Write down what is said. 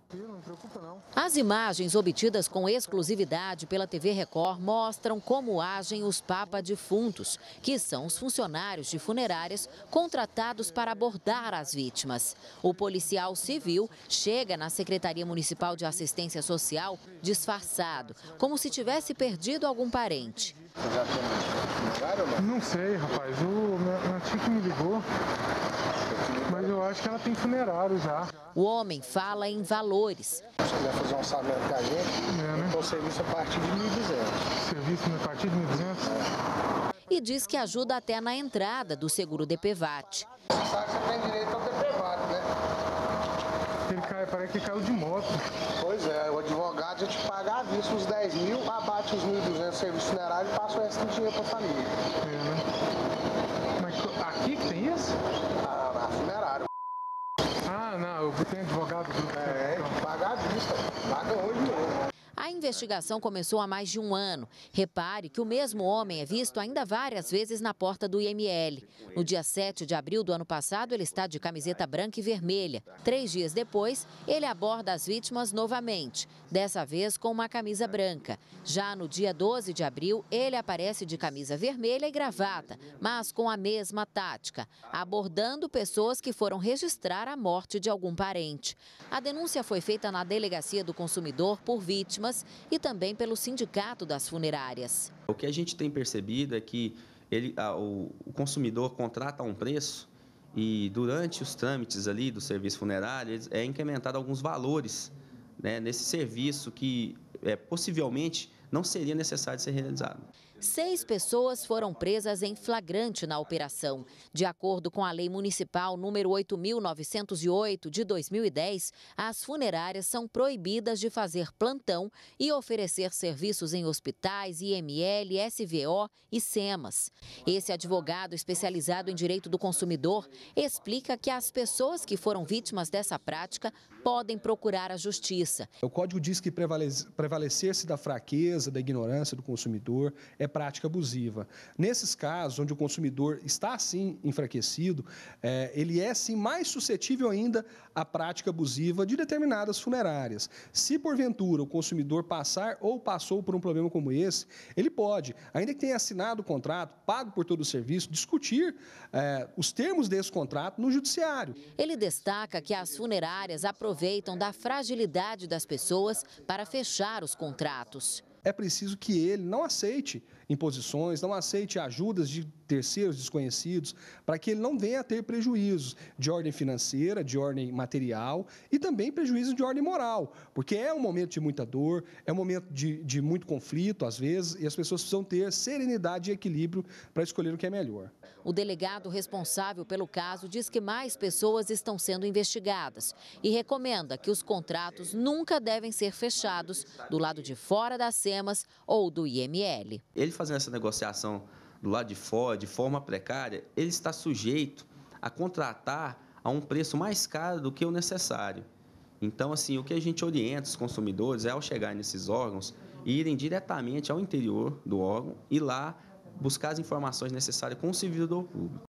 Não me preocupa não. As imagens obtidas com exclusividade pela TV Record mostram como agem os papa-defuntos, que são os funcionários de funerárias contratados para abordar as vítimas. O policial civil chega na Secretaria Municipal de Assistência Social disfarçado, como se tivesse perdido algum parente. Você já tem funerária ou não? Não sei, rapaz. Minha tia que me ligou, mas eu acho que ela tem funerário já. O homem fala em valores. Se quiser fazer um orçamento com a gente, então o serviço a partir de 1.200. Serviço a partir de 1.200? E diz que ajuda até na entrada do seguro DPVAT. Você sabe que você tem direito ao DPVAT, né? Parece que caiu de moto. Pois é, o advogado já te paga à vista os 10 mil, abate os 1.200 serviço funerário e passa o resto do dinheiro para a família. Mas aqui que tem isso? Na funerária. Ah, não, eu tenho advogado. Paga à vista, paga hoje mesmo. A investigação começou há mais de um ano. Repare que o mesmo homem é visto ainda várias vezes na porta do IML. No dia 7 de abril do ano passado, ele está de camiseta branca e vermelha. 3 dias depois, ele aborda as vítimas novamente, dessa vez com uma camisa branca. Já no dia 12 de abril, ele aparece de camisa vermelha e gravata, mas com a mesma tática, abordando pessoas que foram registrar a morte de algum parente. A denúncia foi feita na Delegacia do Consumidor por vítimas e também pelo Sindicato das Funerárias. O que a gente tem percebido é que o consumidor contrata um preço e durante os trâmites ali do serviço funerário é incrementado alguns valores, né, nesse serviço que possivelmente não seria necessário ser realizado. 6 pessoas foram presas em flagrante na operação. De acordo com a Lei Municipal número 8.908 de 2010, as funerárias são proibidas de fazer plantão e oferecer serviços em hospitais, IML, SVO e SEMAS. Esse advogado especializado em direito do consumidor explica que as pessoas que foram vítimas dessa prática podem procurar a justiça. O código diz que prevalecer-se da fraqueza, da ignorância do consumidor é prática abusiva. Nesses casos, onde o consumidor está, assim, enfraquecido, ele é, sim, mais suscetível ainda à prática abusiva de determinadas funerárias. Se, porventura, o consumidor passar ou passou por um problema como esse, ele pode, ainda que tenha assinado o contrato, pago por todo o serviço, discutir os termos desse contrato no judiciário. Ele destaca que as funerárias aproveitam da fragilidade das pessoas para fechar os contratos. É preciso que ele não aceite imposições, não aceite ajudas de terceiros desconhecidos, para que ele não venha a ter prejuízos de ordem financeira, de ordem material e também prejuízos de ordem moral, porque é um momento de muita dor, é um momento de muito conflito, às vezes, e as pessoas precisam ter serenidade e equilíbrio para escolher o que é melhor. O delegado responsável pelo caso diz que mais pessoas estão sendo investigadas e recomenda que os contratos nunca devem ser fechados do lado de fora das SEMAS ou do IML. Ele fazendo essa negociação do lado de fora, de forma precária, ele está sujeito a contratar a um preço mais caro do que o necessário. Então, assim, o que a gente orienta os consumidores é, ao chegar nesses órgãos, irem diretamente ao interior do órgão e lá buscar as informações necessárias com o servidor público.